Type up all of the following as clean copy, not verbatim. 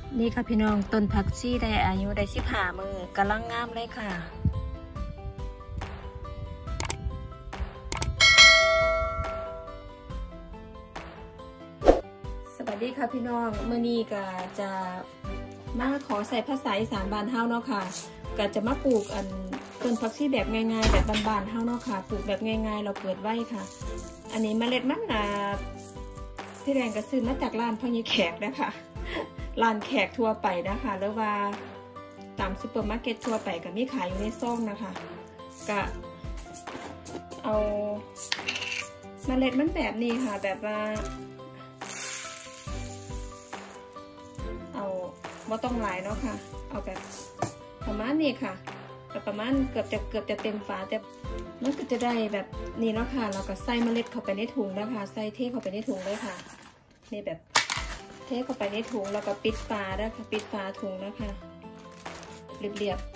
นี่ค่ะพี่น้องต้นผักชีได้อายุได้15 มื้อกำลังงามเลยค่ะสวัสดีค่ะพี่น้องมื้อนี้ก็จะมาขอใส่ภาษาอีสานบ้านเฮาเนาะค่ะก็จะมาปลูกต้นผักชีแบบง่ายๆแบบบ้านๆเฮาเนาะค่ะปลูกแบบง่ายๆเราเกิดไว้ค่ะอันนี้เมล็ดมันพี่แดงก็ซื้อมาจากร้านพ่อใหญ่แขกนะคะร้านแขกทั่วไปนะคะหรือว่าตามซูเปอร์มาร์เก็ตทั่วไปก็มีขายอยู่ในซองนะคะก็เอาเมล็ดมันแบบนี้ค่ะแบบว่าเอาไม่ต้องหลายเนาะค่ะเอาแบบประมาณนี้ค่ะก็ประมาณเกือบจะเต็มฝาแต่มันก็จะได้แบบนี้เนาะค่ะเราก็ใส่เมล็ดเข้าไปในถุงแล้วค่ะใส่เทเข้าไปในถุงเลยค่ะนี่แบบเทเข้าไปในถุงแล้วก็ปิดฝาด้วยค่ะปิดฝาถุงนะคะเรียบ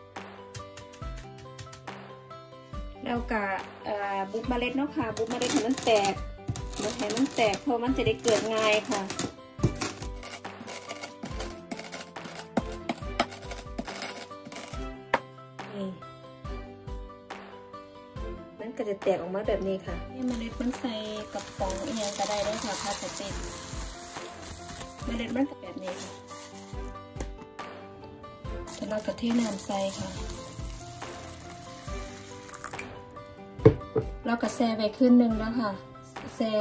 ๆแล้วก็บุกเมล็ดเนาะค่ะบุกเมล็ดให้มันแตกเพราะมันจะได้เกิดง่ายค่ะมันก็จะแตกออกมาแบบนี้ค่ะนี่เมล็ดมันใส่กับฟองเอียงก็ได้ด้วยค่ะพลาสติกเมล็ดมันแบบนี้ค่ะแล้วเราก็เทน้ำใส่ค่ะเราก็แช่ไว้คืนนึงแล้วค่ะแช่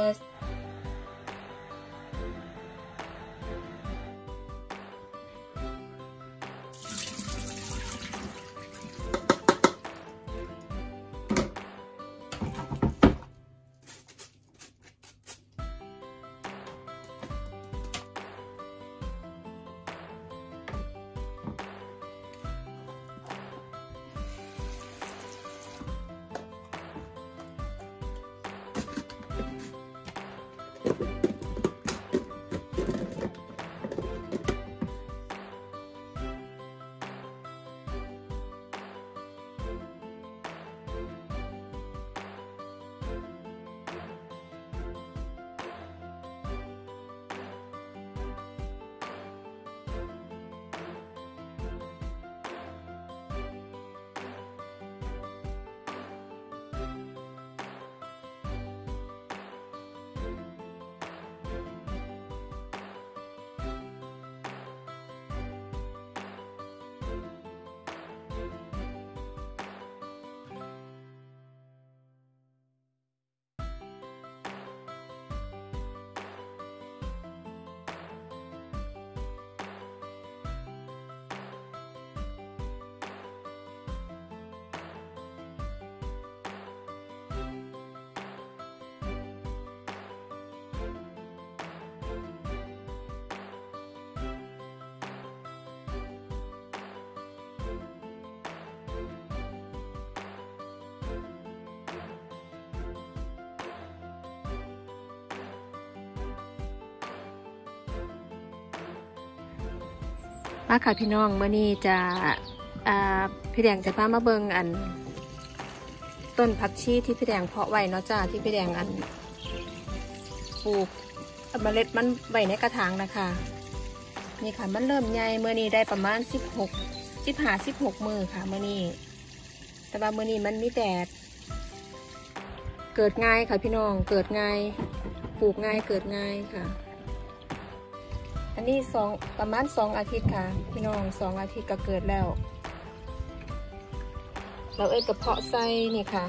มาค่ะพี่น้องเมื่อนี้จะพี่แดงจะพามาเบิ่งต้นผักชีที่พี่แดงเพาะไว้เนาะจ้าที่พี่แดงปลูกเมล็ดมันไว้ในกระถางนะคะนี่ค่ะมันเริ่มใหญ่เมื่อนี้ได้ประมาณ16 มือค่ะเมื่อนี้แต่ว่าเมื่อนี้มันมีแดดเกิดง่ายค่ะพี่น้องเกิดง่ายปลูกง่ายเกิดง่ายค่ะอันนี้ประมาณ2 อาทิตย์ค่ะพี่น้อง2 อาทิตย์ก็เกิดแล้วเรากระเพาะไส้นี่ค่ะ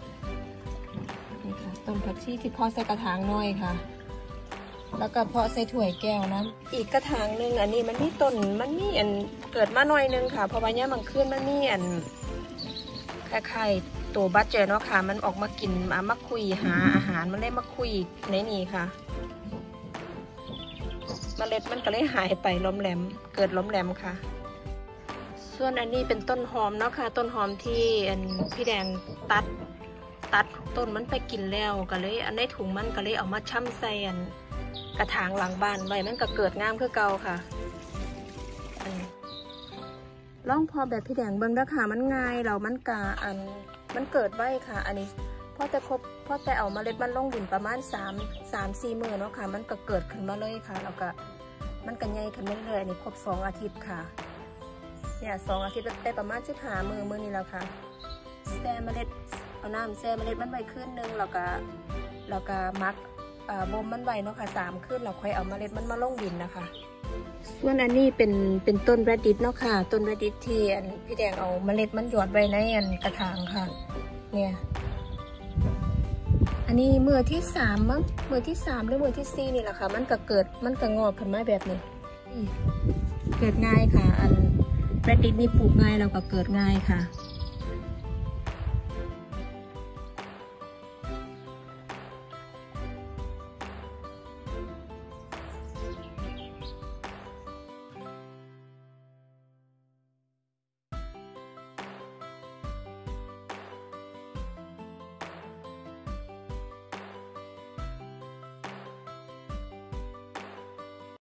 ต้นผักชีที่เพาะใส่กระถางน้อยค่ะแล้วก็เพาะใส่ถ้วยแก้วนะอีกกระถางหนึ่งอันนี้มันมีต้นมันมีเกิดมาหน่อยนึงค่ะเพราะว่าเนี่ยมันขึ้นมันมีคล้ายๆตัวบัตเจอร์เนาะค่ะมันออกมากินมาคุยหาอาหารมันได้มาคุยในนี่ค่ะเมล็ดมันก็เลยหายไปล้มแหลมเกิดล้มแหลมค่ะส่วนอันนี้เป็นต้นหอมเนาะค่ะต้นหอมที่พี่แดงตัดต้นมันไปกินแล้วก็เลยอันในถุงมันก็เลยเอามาช่ำใส่กระถางหลังบ้านไว้มันก็เกิดงามคือเก่าค่ะลองพอแบบพี่แดงเบิ่งเด้อค่ะมันง่ายเรามันกะมันเกิดไว้ค่ะอันนี้พอแต่เอาเมล็ดมันลงดินประมาณ3-4 มื้อเนาะค่ะมันก็เกิดขึ้นมาเลยค่ะแล้วก็มันกันใหญ่ขึ้นเรื่อยๆนี่ครบ2 อาทิตย์ค่ะเนี่ย2 อาทิตย์ได้ประมาณ15 มื้อนี่แล้วค่ะแช่เมล็ดเอาน้ำแช่เมล็ดมันไว้คืนนึงแล้วก็มักบ่มมันไว้เนาะค่ะ3 คืนเราค่อยเอาเมล็ดมันมาลงดินนะคะส่วนอันนี้เป็นต้นแรดดิสเนาะค่ะต้นแรดดิสที่พี่แดงเอาเมล็ดมันหยอดไว้ในกระถางค่ะเนี่ยอันนี้มือที่3มั้งมือที่3หรือมือที่4นี่แหละค่ะมันก็งอกขึ้นมาแบบนี้เกิดง่ายค่ะแรดดิสนี่ปลูกง่ายแล้วก็เกิดง่ายค่ะ